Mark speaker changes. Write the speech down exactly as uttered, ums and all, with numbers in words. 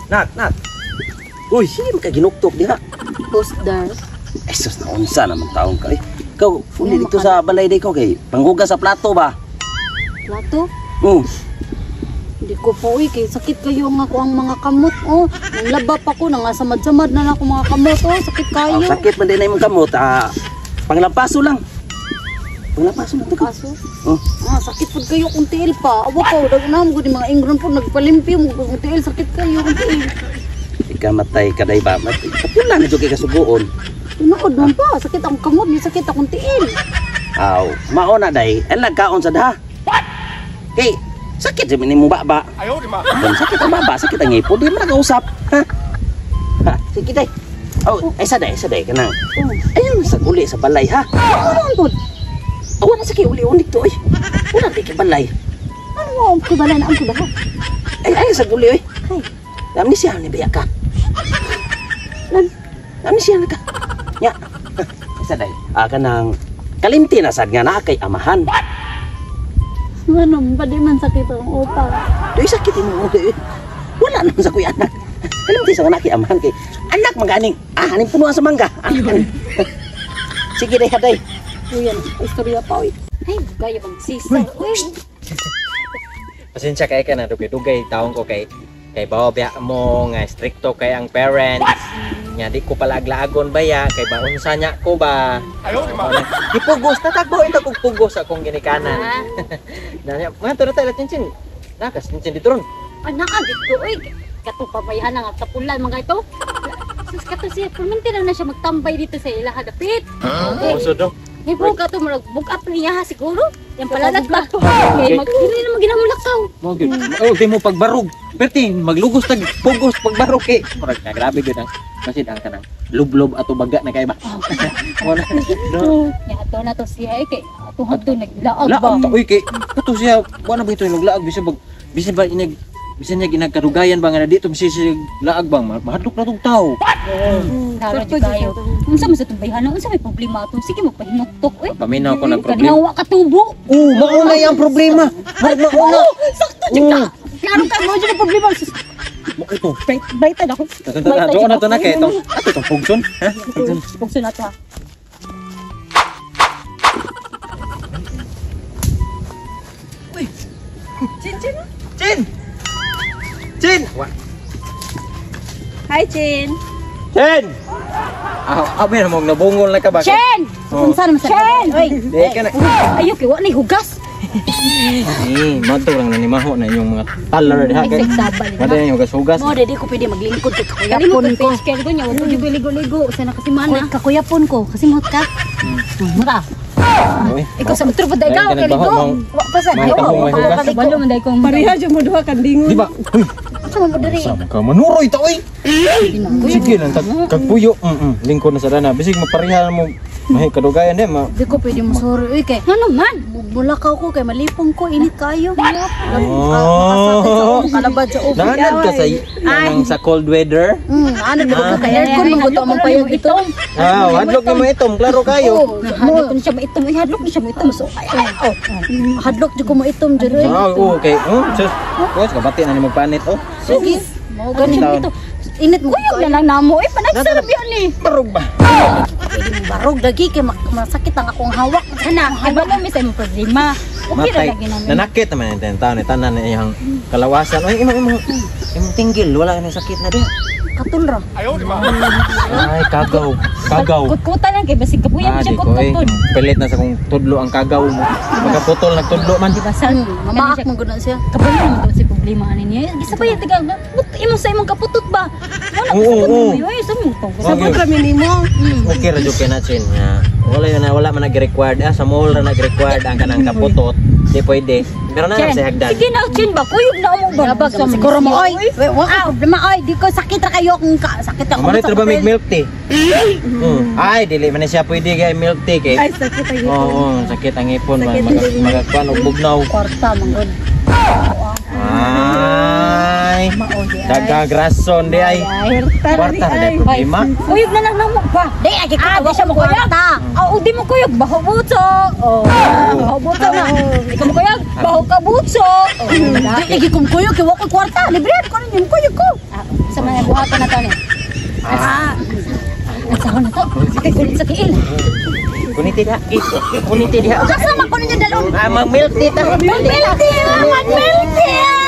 Speaker 1: Nak, nak. Uy, sige makaginuktok diha.
Speaker 2: Postdar.
Speaker 1: Ay, sus na unsa naman taong ka. Eh, ikaw, uli dito sa balay day ko kay panghugas sa plato ba?
Speaker 2: Plato?
Speaker 1: Oo.
Speaker 2: Hindi ko po eh, kay sakit kayo nga ko ang mga kamot. Oh, nang labap ako, nang samad-samad na lang ako mga kamot. Oh, sakit kayo.
Speaker 1: Oh, sakit man din na yung kamot. Ah, panglampaso lang. Panglampaso lang ito ka.
Speaker 2: Kaso?
Speaker 1: Oh.
Speaker 2: Ah, sakit po kayo kung tiil pa. Awa ko, dagnam ko di mga ingron po, nagpalimpi mo kung tiil, sakit kayo kung tiil.
Speaker 1: Ika matay ka day ba? Matay. Kapula na dyan kay kasugoon.
Speaker 2: Tunood man pa, sakit ang kamot, di sakit akong tiil.
Speaker 1: Aw, mauna day. Ang nagkaon sa daha. Kay, sakit sa minimong baba. Ayaw, di ma. Sakit ang baba, sakit ang ipo. Di mo nag-usap. Ha? Ha? Sige day. Oh, ay sa day, sa day ka na. Ayun, sa uli sa balay ha.
Speaker 2: Ano po?
Speaker 1: Awan na sa kay uli-unik to ay. Wala di kay balay.
Speaker 2: Ano mo, ang kubalay na ang kubalay?
Speaker 1: Ay, ay, sa uli ay. Amnesia ni biya ka. Nan, amnesia na ka. Nya. Isa day. Aka nang kalimti na sad nga na kay amahan.
Speaker 2: Ano, ba di man sakit ang upa?
Speaker 1: Doy sakit mo doy. Wala naman sa kuya anak. Kalimti sa anak kay amahan kay anak maganing. Ah, aning punuan sa mangga. Sige day, haday.
Speaker 2: Uyan, istorya pa uy. Ay, gaya bang sisa. Uy.
Speaker 3: Pasensya kay ka na dugay-dugay taong ko kay kay bawabya mo nga stricto kay ang parents. Nya di ko pala aglaagon ba ya kay baunsa nya ko ba. Ayo di ma. Gipugos ta tagbo ito kog pugos akong ginikanan. Nanya, man tara tayo cincin. Nakas cincin dito ron.
Speaker 2: Anak ah, dito uy. Kato pabayhan nga tapulan mga ito. Sus kato siya, perminti na na siya magtambay dito sa ilaha dapit.
Speaker 3: Oh, so do.
Speaker 2: Hey bro, kato marag book up niya ha siguro. Yang palalag ba? May magdili na maginamulakaw.
Speaker 3: Mo gyud. Oh, di mo pagbarog. Perti maglugos tag pugos pagbarog kay. Murag na grabe gyud ang kasi ang kanang lublob ato baga na kay ba. Mo na.
Speaker 2: Ya ato na to siya eh kay ato hadto naglaag ba.
Speaker 3: Laag uy kay kato siya wala ba ito naglaag bisan bag bisan ba inag bisan niya ginagkarugayan ba nga na dito bisan siya laag bang mahadlok na tong tao.
Speaker 2: Tara di kayo. Unsa man sa tumbayhan unsa may problema ato? Sige magpahinuktok eh.
Speaker 3: Paminaw ko nag problema.
Speaker 2: Kanawa ka tubo.
Speaker 3: Oh, mauna yung problema. Mauna.
Speaker 2: Sakto di ka. Klaro ka mo dyan ang problema.
Speaker 3: Mo ito.
Speaker 2: Baitan ako.
Speaker 3: Doon na to na kay itong ato itong pugson. Ha? Pugson.
Speaker 2: Pugson na to ha.
Speaker 3: Uy. Chin, Chin. Chin. Chin.
Speaker 2: Hi Chin.
Speaker 3: Chin. Ah, abi na mo nabungol na ka ba?
Speaker 2: Chin. Unsa naman sa Chin? Oy.
Speaker 3: Di ka na.
Speaker 2: Ayo kay wa ni hugas.
Speaker 3: Eh, mato lang na ni maho na yung mga taller diha kay. Mada yung hugas-hugas.
Speaker 2: Mo dede ko pwede maglingkod kay kakuyapon ko. Kaya ko nya wa pwede ligo-ligo sa na kasi mana. Kakuyapon ko kasi mo ka. Mura. Ikaw sa utro pa dai ka kay ligo. Wa pa sa
Speaker 3: May tahong may hugas.
Speaker 2: Balo man dai kong
Speaker 4: Pariha jud mo duha kan dingon.
Speaker 3: Di ba?
Speaker 2: Asa mo diri?
Speaker 3: Sama ka manuroy ta oy. Sige lang tag kagpuyo. Mm. Lingkod na sa dana. Bisig mapareha mo mahi kadugayan di ma.
Speaker 2: Di ko pwede mo sorry. Uy kay ano man? Bulakaw ko kay malipong ko init kayo.
Speaker 3: Oh.
Speaker 2: Kalabad sa ubi.
Speaker 3: Nanad ka sa anang sa cold weather.
Speaker 2: Hmm, ano ba ko kay aircon mo gusto mo payong ito.
Speaker 3: Ah, hadlok na mo itong klaro kayo.
Speaker 2: Hadlok ni siya mo itom, hadlok ni siya mo itom so ay. Oh. Hadlok jud ko mo itom jud.
Speaker 3: Ah, okay. Oh, sus. Kuwas kabati na ni magpanit oh.
Speaker 2: Sige. Mo ganin ito. Init mo. Uyog na lang namo. Eh, panagsarap yun eh.
Speaker 3: Barog ba?
Speaker 2: Pwede mong barog. Dagi kay masakit ang akong hawak. Sana, ay ba mo misay mo problema. Okay na
Speaker 3: Matay.
Speaker 2: lagi namin.
Speaker 3: Nanakit naman yung tao ni tanan na iyang kalawasan. Ay, imong imong imong tinggil. Wala ka ng sakit na din.
Speaker 2: Katulra.
Speaker 3: Ay, kagaw. Kagaw.
Speaker 2: Kutkutan lang kay basig kapuyan mo
Speaker 3: Ah,
Speaker 2: siya
Speaker 3: di ko eh.
Speaker 2: kutkutod.
Speaker 3: Pilit na sa kong tudlo ang kagaw mo. Magkaputol, nagtudlo man.
Speaker 2: Di ba sa mamaak mo gud siya. Kabalo mo to si problema ani niya. Isa pa yung tigang. But imo sa imong kaputot ba? Wala
Speaker 3: Oo, oo.
Speaker 2: Ay, sa mo to.
Speaker 4: Sabot ra minimo.
Speaker 3: Okay ra jud kay na chin nga. Wala na wala man nag-required. Ah, sa mall ra nag-required ang kanang kaputot. Di pwede. Pero na lang sa hagdan.
Speaker 2: Sige na, Chin ba? Kuyog na mo ba? Yabag sa siguro mo. Oy, wala problema. Oy, di ko sakit ra kayo kung sakit ako.
Speaker 3: Malit ra ba may milk tea? Hmm. Ay, dili man siya pwede kay milk tea kay.
Speaker 4: Ay sakit ay.
Speaker 3: Oo, sakit ang ipon man magagkuan og bugnaw.
Speaker 2: Kwarta manggod.
Speaker 3: Ay. Dagang rason di ay. Kwarta na day problema.
Speaker 2: Kuyog na lang namo ba? Di agi ka ba siya mo kwarta? Oh, di mo kuyog baho butso. Oh, baho butso na. Ikaw mo kuyog baho ka butso. Di agi kum kuyog kay wa ko kwarta. Libre ko na yung kuyog ko. Sa mga buhatan na to ni. Ah. Nagsahon na to. Kay kulit sa tiil.
Speaker 3: Kuniti dia. Kuniti dia.
Speaker 2: Kasama ko ninyo dalon.
Speaker 3: Ah, mag-milk tea ta.
Speaker 2: Milk tea. Milk tea.